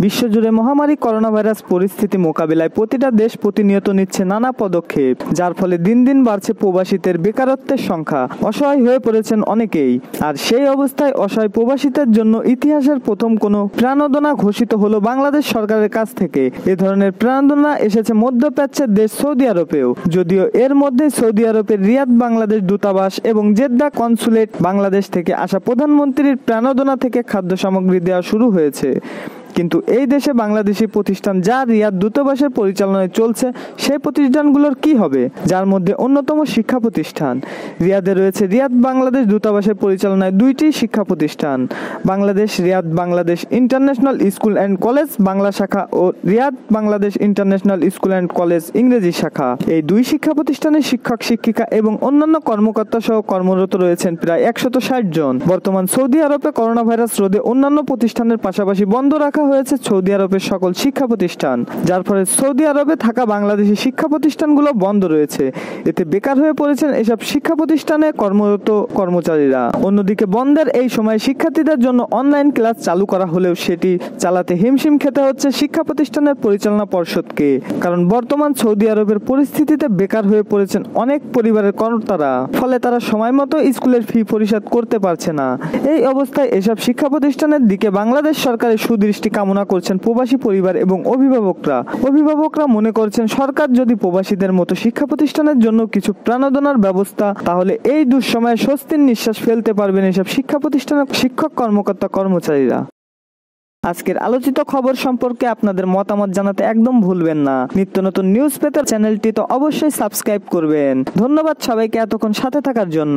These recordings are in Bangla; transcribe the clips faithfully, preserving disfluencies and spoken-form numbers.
বিশ্বজুড়ে মহামারী করোনা ভাইরাস পরিস্থিতি মোকাবিলায় প্রতিটা দেশ প্রতিনিয়ত নিচ্ছে নানা পদক্ষেপ, যার ফলে দিন দিন বাড়ছে প্রবাসীদের বেকারত্বের সংখ্যা। অসহায় হয়ে পড়েছেন অনেকেই। আর সেই অবস্থায় অসহায় প্রবাসীদের জন্য ইতিহাসের প্রথম কোনো প্রাণোদনা ঘোষিত হলো বাংলাদেশ সরকারের কাছ থেকে। এ ধরনের প্রাণোদনা এসেছে মধ্যপ্রাচ্যের দেশ সৌদি আরবেও, যদিও এর মধ্যে সৌদি আরবের রিয়াদ বাংলাদেশ দূতাবাস এবং জেদ্দা কনসুলেট বাংলাদেশ থেকে আসা প্রধানমন্ত্রীর প্রাণোদনা থেকে খাদ্য সামগ্রী দেওয়া শুরু হয়েছে। কিন্তু এই দেশে বাংলাদেশি প্রতিষ্ঠান যা রিয়াদ দূতাবাসের পরিচালনায় চলছে, সেই প্রতিষ্ঠানগুলোর কি হবে? যার মধ্যে অন্যতম শিক্ষা প্রতিষ্ঠান। রিয়াদে রয়েছে রিয়াদ বাংলাদেশ দূতাবাসের পরিচালনায় দুইটি শিক্ষা প্রতিষ্ঠান, Bangladesh Riyadh Bangladesh international school and college Bangla শাখা ও Riyadh Bangladesh international school and college ইংরেজি শাখা। এই দুই শিক্ষা প্রতিষ্ঠানের শিক্ষক শিক্ষিকা এবং অন্যান্য কর্মকর্তা সহ কর্মরত রয়েছেন প্রায় একশত ষাট জন। বর্তমান সৌদি আরবে করোনা ভাইরাস রোধে অন্যান্য প্রতিষ্ঠানের পাশাপাশি বন্ধ রাখা হয়েছে সৌদি আরবের সকল শিক্ষা প্রতিষ্ঠান, যার ফলে সৌদি আরবে থাকা বাংলাদেশি শিক্ষা প্রতিষ্ঠানগুলো বন্ধ রয়েছে। এতে বেকার হয়ে পড়েছেন এসব শিক্ষা প্রতিষ্ঠানে কর্মরত কর্মচারীরা। অন্যদিকে বন্ধের এই সময় শিক্ষার্থীদের জন্য অনলাইন ক্লাস চালু করা হলেও সেটি চালাতে হিমশিম খেতে হচ্ছে শিক্ষা প্রতিষ্ঠানের পরিচালনা পর্ষদকে, কারণ বর্তমান সৌদি আরবের পরিস্থিতিতে বেকার হয়ে পড়েছেন অনেক পরিবারের কর্তারা। ফলে তারা সময় মতো স্কুলের ফি পরিশোধ করতে পারছে না। এই অবস্থায় এসব শিক্ষা প্রতিষ্ঠানের দিকে বাংলাদেশ সরকারের সুদৃষ্টি কামনা করছেন প্রবাসী পরিবার এবং অভিভাবকরা। অভিভাবকরা মনে করছেন সরকার যদি প্রবাসীদের মতো শিক্ষা প্রতিষ্ঠানের জন্য কিছু প্রাণোদনার ব্যবস্থা, তাহলে এই দুঃসময়ে স্বস্তির নিঃশ্বাস ফেলতে পারবেন এসব শিক্ষা প্রতিষ্ঠানের শিক্ষক কর্মকর্তা কর্মচারীরা। আজকের আলোচিত খবর সম্পর্কে আপনাদের মতামত জানাতে একদম ভুলবেন না। নিত্য নতুন নিউজ পেতে চ্যানেলটি তো অবশ্যই সাবস্ক্রাইব করবেন। ধন্যবাদ সবাইকে এতক্ষণ সাথে থাকার জন্য।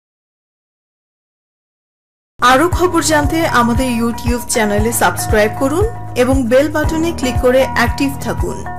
আরো খবর জানতে আমাদের ইউটিউব চ্যানেলে সাবস্ক্রাইব করুন এবং বেল বাটনে ক্লিক করে অ্যাক্টিভ থাকুন।